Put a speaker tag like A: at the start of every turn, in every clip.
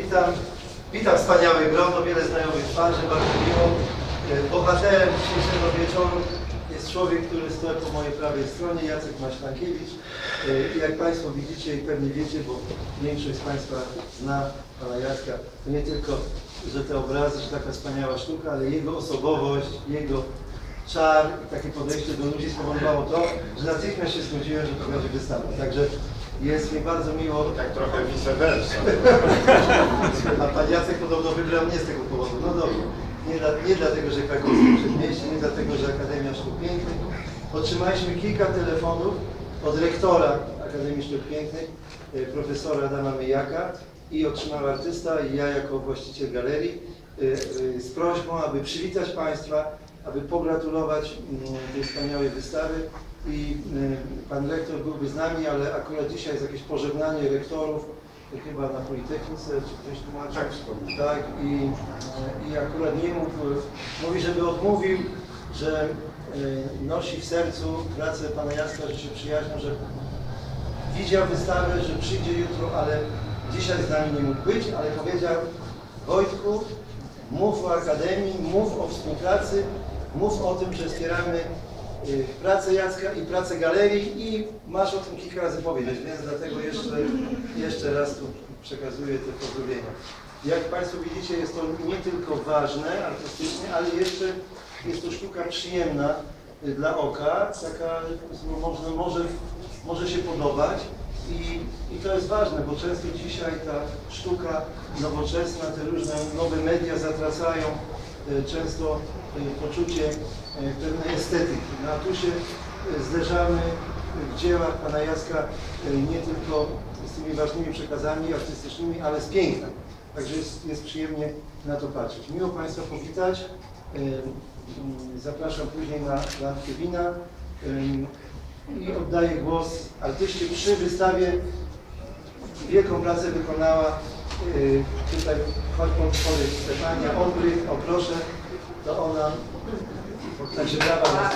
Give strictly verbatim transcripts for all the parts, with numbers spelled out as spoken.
A: witam, witam wspaniałe grono, wiele znajomych twarzy, bardzo miło. Bohaterem dzisiejszego wieczoru jest człowiek, który stoi po mojej prawej stronie, Jacek Maślankiewicz. Jak Państwo widzicie i pewnie wiecie, bo większość z Państwa zna pana Jacka, to nie tylko, że te obrazy, że taka wspaniała sztuka, ale jego osobowość, jego czar i takie podejście do ludzi spowodowało to, że natychmiast się zgodziłem, że to będzie wystawa. Także jest mi bardzo miło.
B: Tak trochę vice versa.
A: A pan Jacek podobno wybrał nie z tego powodu. No dobrze. Nie, dla, nie dlatego, że krakowskie przedmieście, nie dlatego, że Akademia Sztuk Pięknych. Otrzymaliśmy kilka telefonów od rektora Akademii Sztuk Pięknych, profesora Adama Myjaka, i otrzymał artysta i ja jako właściciel galerii z prośbą, aby przywitać Państwa, aby pogratulować tej wspaniałej wystawy. I pan rektor byłby z nami, ale akurat dzisiaj jest jakieś pożegnanie rektorów, chyba na Politechnice, czy ktoś tłumaczy.
B: Tak,
A: tak i, i akurat nie mógł, mówi, żeby odmówił, że nosi w sercu pracę pana Jacka, że się przyjaźnią, że widział wystawę, że przyjdzie jutro, ale dzisiaj z nami nie mógł być, ale powiedział: Wojtku, mów o Akademii, mów o współpracy, mów o tym, że wspieramy pracę Jacka i pracę galerii i masz o tym kilka razy powiedzieć, więc dlatego jeszcze, jeszcze raz tu przekazuję te pozdrowienia. Jak Państwo widzicie, jest to nie tylko ważne artystycznie, ale jeszcze jest to sztuka przyjemna dla oka, taka można, może, może się podobać i, i to jest ważne, bo często dzisiaj ta sztuka nowoczesna, te różne nowe media zatracają często poczucie pewnej estetyki. No a tu się zderzamy w dziełach pana Jacka nie tylko z tymi ważnymi przekazami artystycznymi, ale z pięknem. Także jest, jest przyjemnie na to patrzeć. Miło Państwa powitać. Zapraszam później na lampkę wina i oddaję głos artyście. Przy wystawie wielką pracę wykonała tutaj choć podpowiedź Stefania Olbrych, o proszę, to ona. Także brawa.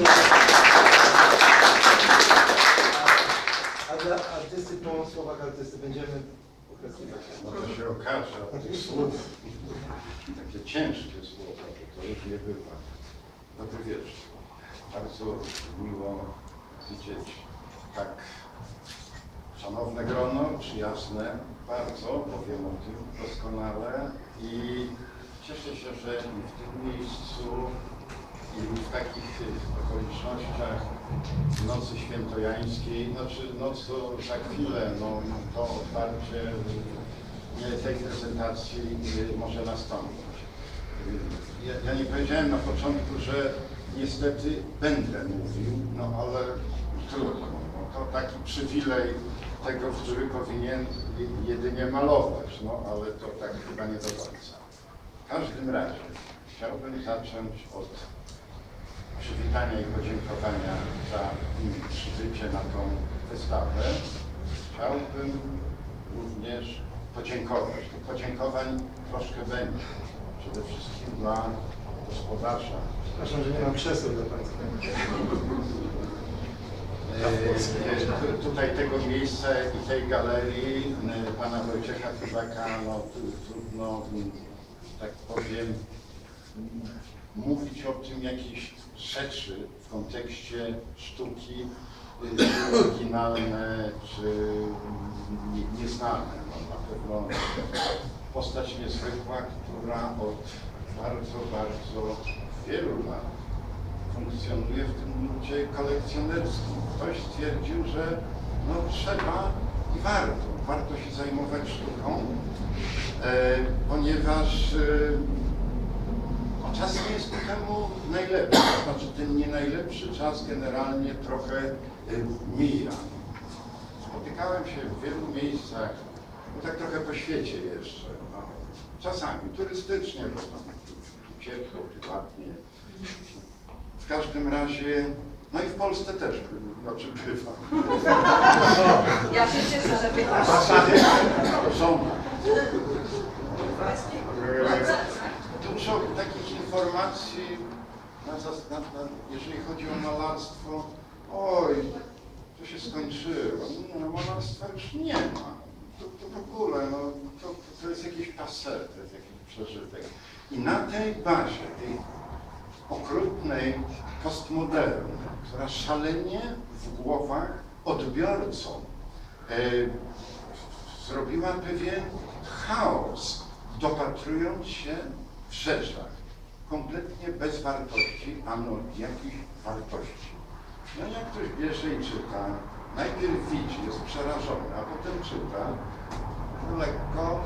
A: A dla artysty, po słowach artysty będziemy pokazywać.
B: No to się okaże, a tych słów, takie ciężkie słowa, to już nie bywa. Dobry wieczór. Bardzo miło widzieć tak szanowne grono, przyjazne, bardzo, powiem o tym doskonale i cieszę się, że w tym miejscu i w takich okolicznościach nocy świętojańskiej, znaczy noc to za chwilę, no to otwarcie tej prezentacji może nastąpić. Ja, ja nie powiedziałem na początku, że niestety będę mówił, no ale trudno, no, to taki przywilej tego, który powinien jedynie malować, no ale to tak chyba nie do końca. W każdym razie chciałbym zacząć od przywitania i podziękowania za przybycie na tą wystawę. Chciałbym również podziękować. Tych podziękowań troszkę będzie. Przede wszystkim dla gospodarza.
A: Przepraszam, że nie mam krzeseł dla Państwa.
B: E, tutaj tego miejsca i tej galerii pana Wojciecha Fibaka, no trudno, tak powiem, mówić o tym jakieś rzeczy w kontekście sztuki oryginalne czy nieznane. No, na pewno postać niezwykła, która od bardzo, bardzo wielu lat funkcjonuje w tym nurcie kolekcjonerskim. Ktoś stwierdził, że no, trzeba i warto, warto się zajmować sztuką, e, ponieważ e, czas nie jest ku temu najlepszy, to znaczy ten nie najlepszy czas generalnie trochę e, mija. Spotykałem się w wielu miejscach, no tak trochę po świecie jeszcze, no, czasami turystycznie, bo tam tu ciepło, prywatnie. W każdym razie, no i w Polsce też, znaczy bywam.
C: Ja się cieszę, że pytasz.
B: Żona. Dużo takich informacji, na, na, na, jeżeli chodzi o malarstwo, oj, to się skończyło, no, malarstwa już nie ma. To, to w ogóle, no, to, to jest jakieś passé, to jest jakiś przeżytek. I na tej bazie, tej okrutnej postmoderny, która szalenie w głowach odbiorcom e, zrobiła pewien chaos, dopatrując się w rzeczach kompletnie bez wartości, ano jakichś wartości. No jak ktoś bierze i czyta, najpierw widzi, jest przerażony, a potem czyta, lekko,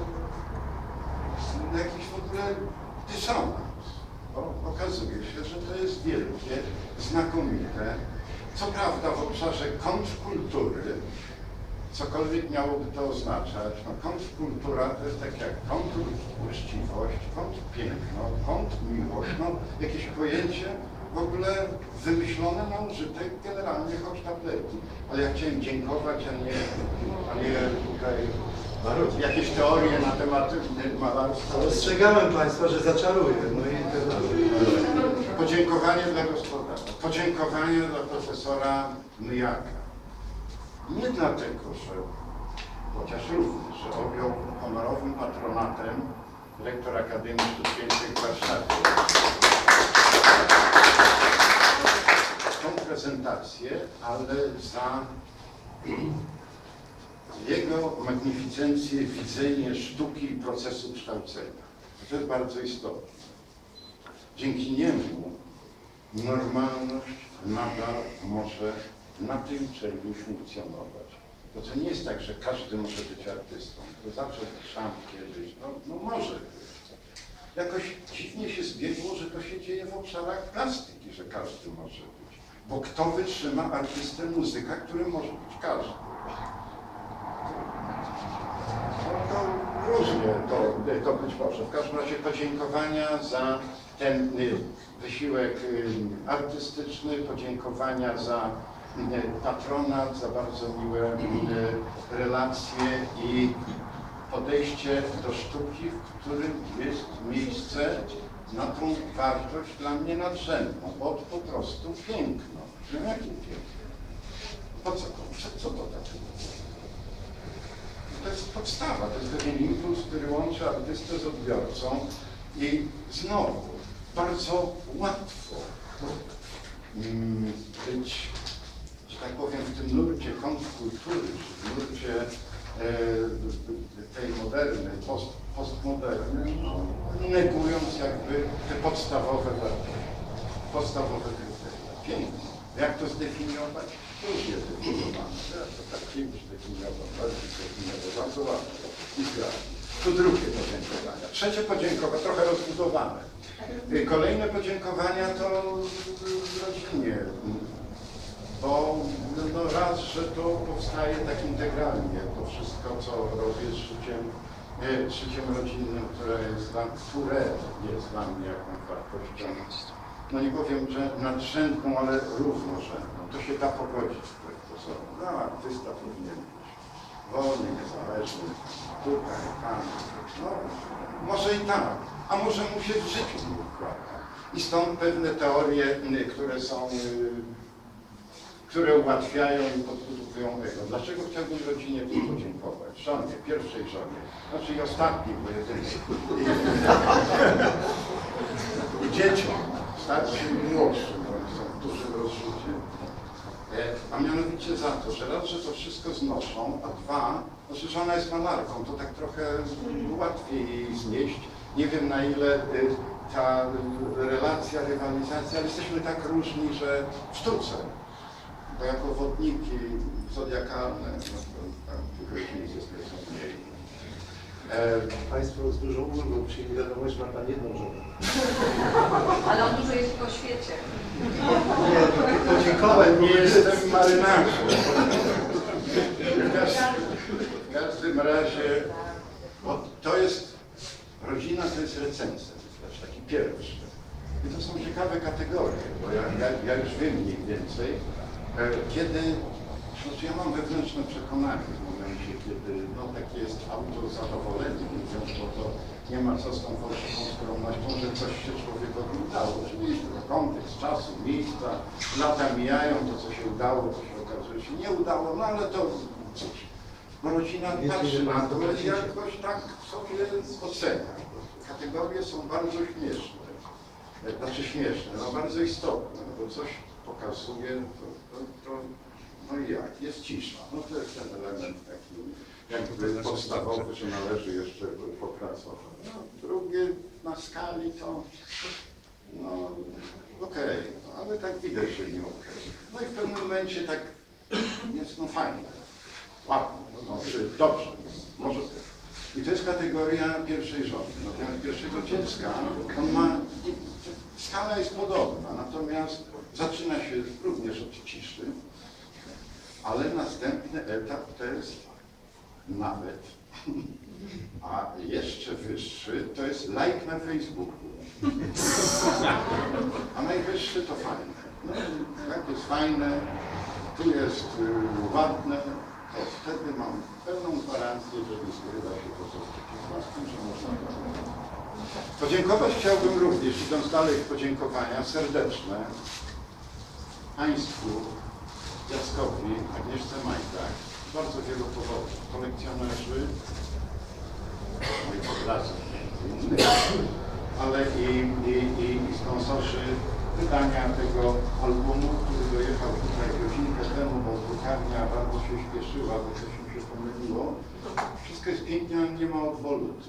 B: jakiś w ogóle dysonans. Bo okazuje się, że to jest wielkie, znakomite, co prawda w obszarze kontrkultury, cokolwiek miałoby to oznaczać, no kontrkultura to jest tak jak kontruczciwość, kontrpiękno, kontrmiłość, no jakieś pojęcie w ogóle wymyślone na użytek generalnie hochsztaplerki. Ale ja chciałem dziękować, a nie, a nie tutaj jakieś teorie na temat malarstwa.
A: Ostrzegałem Państwa, że zaczaruję. No i
B: podziękowanie dla gospodarza, podziękowanie dla profesora Myjaka. Nie dlatego, że, chociaż również, że objął honorowym patronatem rektor Akademii Sztuk Pięknych w Warszawie tą prezentację, ale za jego magnificencję, widzenie sztuki i procesu kształcenia. To jest bardzo istotne. Dzięki niemu normalność nadal może na tej uczelni funkcjonować. To co nie jest tak, że każdy może być artystą. To zawsze Duchamp kiedyś, no, no może być. Jakoś dziwnie się zbiegło, że to się dzieje w obszarach plastyki, że każdy może być. Bo kto wytrzyma artystę muzyka, który może być każdy? No to różnie to, to być może. W każdym razie podziękowania za ten wysiłek artystyczny, podziękowania za patronat, za bardzo miłe relacje i podejście do sztuki, w którym jest miejsce na tą wartość dla mnie nadrzędną, bo po prostu piękno. No jakie piękno? Po co to? Co to takiego? To jest podstawa, to jest pewien impuls, który łączy artystę z odbiorcą i znowu bardzo łatwo być, że tak powiem, w tym nurcie kontrkultury, w nurcie e, tej moderny, post, postmoderny, negując jakby te podstawowe wartości, podstawowe kryteria. Piękno. Jak to zdefiniować? Różnie zdefiniowane. Ja to tak kimś zdefiniował, bardziej zdefiniował, bardzo łatwo i zgranie. Tu drugie podziękowania. Trzecie podziękowanie, trochę rozbudowane. Kolejne podziękowania to w rodzinie, bo no raz, że to powstaje tak integralnie, to wszystko, co robię z życiem, z życiem rodzinnym, które jest dla, które jest dla mnie jakąś wartością, no nie powiem, że nadrzędną, ale równorzędną. To się da pogodzić z profesorem. No, artysta powinien być wolny, niezależny, tutaj, tam. No, może i tak, a może mu się w życiu nie układa. I stąd pewne teorie, które są, które ułatwiają i podbudowują ego. Dlaczego chciałbym rodzinie tu podziękować? Żonie, pierwszej żonie, znaczy i ostatniej, bo jedynej. I dzieciom, starszym i młodszym, bo oni są w dużym rozrzucie. A mianowicie za to, że raz, że to wszystko znoszą, a dwa, znaczy, że ona jest malarką, to tak trochę łatwiej jej znieść. Nie wiem, na ile ta relacja, rywalizacja, ale jesteśmy tak różni, że w sztuce, bo jako wodniki zodiakalne, no to tam tych różnic jest nieco mniej. E...
A: Państwo z dużą ulgą przyjęli wiadomość, że ma Pan jedną żonę.
C: Ale on dużo jest po świecie.
A: Nie, podziękować.
B: Nie jestem marynarzem. W każdym, w każdym razie, bo to jest, rodzina to jest recenzent, to taki pierwszy. I to są ciekawe kategorie, bo ja, ja, ja już wiem mniej więcej, kiedy, znaczy ja mam wewnętrzne przekonanie w momencie, kiedy no takie jest autozadowolenie, mówiąc, bo to nie ma co z tą fałszywą skromnością, że coś się człowiekowi udało. Oczywiście to kontekst czasu, miejsca, lata mijają, to co się udało, to się okazuje, że się nie udało, no ale to cóż. bo rodzina patrzy na to i jakoś tak sobie ocenia. Kategorie są bardzo śmieszne, znaczy śmieszne, no bardzo istotne, bo coś pokazuje, to, to, to no i jak, jest cisza. No to jest ten element taki jakby podstawowy, że należy jeszcze popracować. No, drugie na skali to, no okej, okay, no, ale tak widać, że nie okej. Okay. No i w pewnym momencie tak jest no fajne, ładne, no, czy dobrze, może. I to jest kategoria pierwszej żony, natomiast pierwszego dziecka, on ma, skala jest podobna, natomiast zaczyna się również od ciszy, ale następny etap to jest nawet, a jeszcze wyższy to jest like na Facebooku, a najwyższy to fajne. No, jak jest fajne, tu jest y, ładne, to wtedy mam pełną gwarancję, że zgrywa się to z tym, że można to. Podziękować chciałbym również, idąc dalej w podziękowania serdeczne Państwu, Jackowi, Agnieszce Majtak, z bardzo wielu powodów. Kolekcjonerzy, moi podlacy, ale i, i, i, i sponsorzy wydania tego albumu, który dojechał tutaj godzinkę temu, bo drukarnia bardzo się śpieszyła, bo coś mi się pomyliło. Wszystko jest pięknie, ale nie ma odwoluty.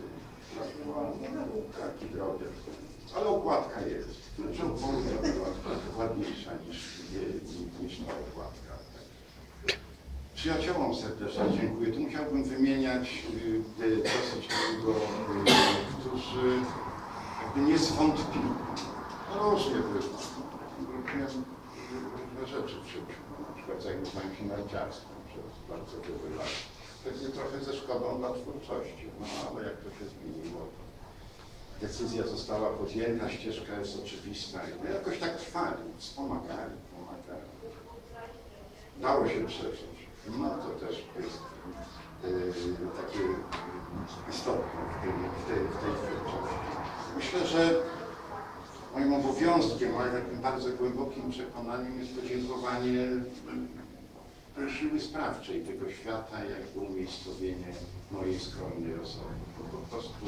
B: Taki drobiazg. Ale okładka jest. Że odwoluta była ładniejsza niż, niż ta okładka. Przyjaciołom serdecznie dziękuję. Tu musiałbym wymieniać y, dosyć długo, y, którzy jakby nie zwątpili. No różnie było. Robiłem różne rzeczy w życiu. Na przykład zajmowałem się narciarstwem przez bardzo wiele lat. Pewnie trochę ze szkodą dla twórczości, no ale jak to się zmieniło, decyzja została podjęta, ścieżka jest oczywista i no, jakoś tak trwali, wspomagali, pomagali. Dało się przeżyć. No to też jest yy, takie istotne w tej, w tej, w tej twórczości. Myślę, że moim obowiązkiem, ale takim bardzo głębokim przekonaniem jest podziękowanie siły sprawczej tego świata, jakby umiejscowienie mojej skromnej osoby. To po prostu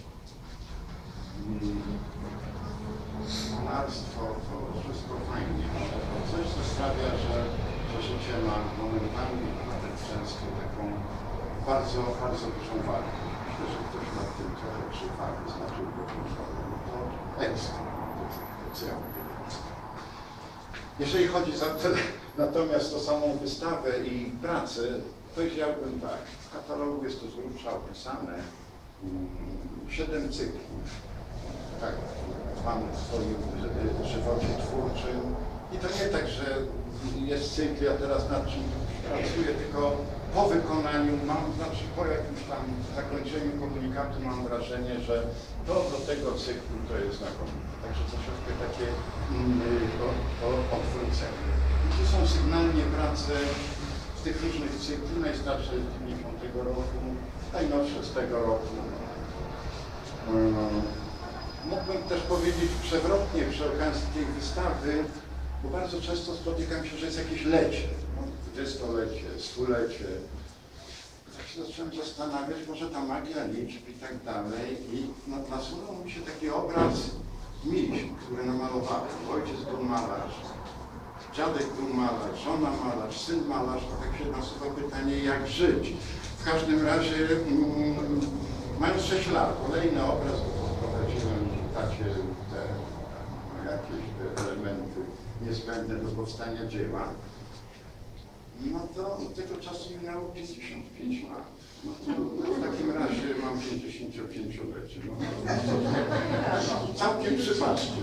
B: mm, malarstwo to wszystko fajnie, ale to coś, co sprawia, że, że życie ma momentami, nawet często taką bardzo, bardzo dużą wartość. Myślę, że ktoś nad tym trochę przypadł, znaczy go to ekstra, to co ja mówię. Jeżeli chodzi za to, natomiast o samą wystawę i pracę, powiedziałbym tak, w katalogu jest to z grubsza opisane, siedem cykli, tak, mamy w swoim żywocie twórczym i to nie tak, że jest cykl, ja teraz nad czym pracuję, tylko po wykonaniu mam, znaczy po jakimś tam zakończeniu komunikatu mam wrażenie, że to do tego cyklu to jest znakomite. Także troszeczkę takie yy, odwrócenie. I tu są sygnalnie prace z tych różnych cykli, najstarsze z dziewięćdziesiątego roku, najnowsze z tego roku. Yy, mógłbym też powiedzieć przewrotnie przy okazji tej wystawy, bo bardzo często spotykam się, że jest jakieś lecie, no, dwudziestolecie, stulecie. Tak się zacząłem zastanawiać, może ta magia liczb i tak dalej. I nasunął mi się taki obraz miś, który namalowałem. Ojciec był malarz, dziadek był malarz, żona malarz, syn malarz. To tak się nasuwa pytanie, jak żyć. W każdym razie, mm, mając sześć lat, kolejny obraz, poprowadziłem tacie te no, jakieś te elementy niezbędne do powstania dzieła, no to od tego czasu minęło pięćdziesiąt pięć lat. No to w takim razie mam pięćdziesięciopięciolecie. No, całkiem przypadkiem.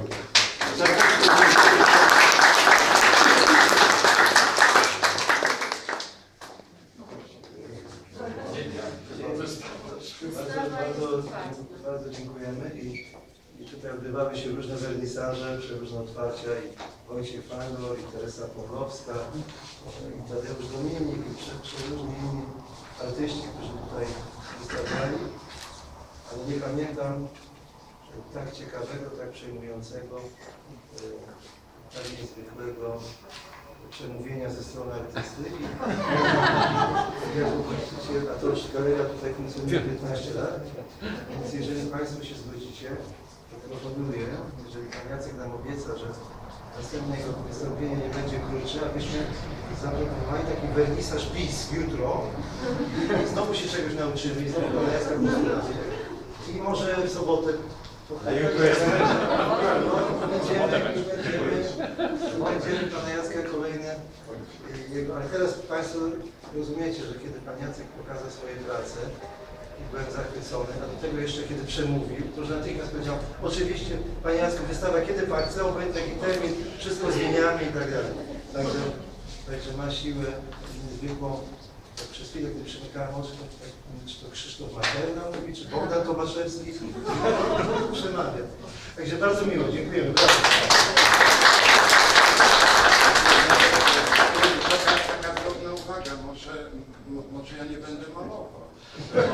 A: Bardzo, bardzo, bardzo dziękujemy i, i tutaj odbywały się różne wernisaże, przeróżne otwarcia i Wojciech Fangor, i Teresa Pawłowska, i Tadeusz Dominik, i przeróżni inni artyści, którzy tutaj wystawiali, ale nie pamiętam tak ciekawego, tak przejmującego, tak niezwykłego przemówienia ze strony artysty. I jak widzicie, a to już galeria tutaj funkcjonuje piętnaście lat, więc jeżeli Państwo się zgodzicie, to proponuję, jeżeli Pan Jacek nam obieca, że następne jego wystąpienie nie będzie krótsze, abyśmy zaproponowali taki wernisaż PiS jutro. Znowu się czegoś nauczymy i znowu Pana Jacka posłuchamy. I może w sobotę.
B: A jutro jest
A: Będziemy, będziemy, będziemy Pana Jacka kolejne jego, ale teraz Państwo rozumiecie, że kiedy Pan Jacek pokazał swoje prace i byłem zachwycony, a do tego jeszcze kiedy przemówił, to że natychmiast powiedział, oczywiście Panie Jacku, wystawa kiedy Pan chce, obojętnie taki termin, wszystko zmieniamy i tak dalej. Także, także ma siłę niezwykłą. Tak przez chwilę, gdy przymykałem oczy, to, tak, czy to Krzysztof Materna mówi, czy Bogdan Tomaszewski, przemawia. Także bardzo miło, dziękujemy. Brawo.
B: taka drobna uwaga, może, może ja nie będę malował.